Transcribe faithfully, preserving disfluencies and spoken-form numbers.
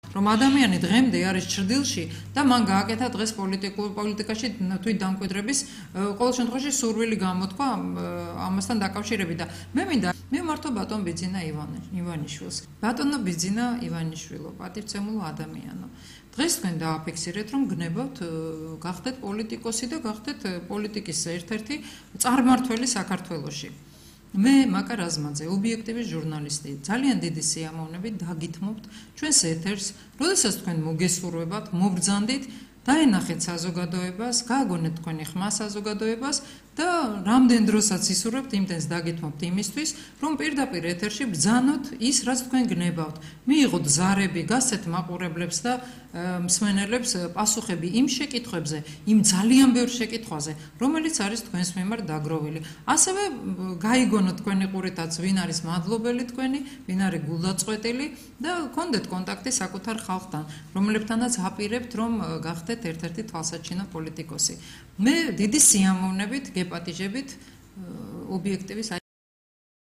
რომ ადამიანი დღემდე არის ჭრდილში და მან გააკეთა დღეს პოლიტიკაში თვით დამკვიდრების ყოველ შემთხვევაში სურვილი გამოთქვა ამასთან დაკავშირებით და მე მინდა მე მართო ბატონ ბიძინა ივანიშვილს. ბატონო ბიძინა ივანიშვილო, პატივცემულო ადამიანო. დღეს თქვენ დააფიქსირეთ, რომ გნებავთ გახდეთ პოლიტიკოსი და გახდეთ პოლიტიკის ერთ-ერთი წარმმართველი საქართველოში. მე მაკა რაზმაძე, ობიექტივის ჟურნალისტი, ძალიან დიდი სიამოვნებით დაგითმობთ ჩვენს ეთერს, როდესაც თქვენ მოგესურვებათ, მობრძანდით, დაენახეთ საზოგადოებას, გააგონეთ თქვენი ხმა საზოგადოებას და რამდენ დროსაც ისურვებთ, იმდენს დაგითმობთ იმისთვის, რომ პირდაპირ ეთერში ბრძანოთ ის, რაც თქვენ გნებავთ. მიიღოთ ზარები, გასცეთ მაყურებლებს და მსმენელებს პასუხები იმ შეკითხვებზე, იმ ძალიან ბევრ შეკითხვაზე, რომელიც არის თქვენს მიმართ დაგროვილი. ასევე გაიგონოთ თქვენი ყურითაც, ვინ არის მადლობელი თქვენი, ვინ არის გულდაწყვეტილი და გქონდეთ კონტაქტი საკუთარ ხალხთან, რომლებთანაც აპირებთ, რომ გახდეთ ერთ-ერთი თვალსაჩინო პოლიტიკოსი. მე დიდი სიამოვნებით გეპატიჟებით ობიექტივის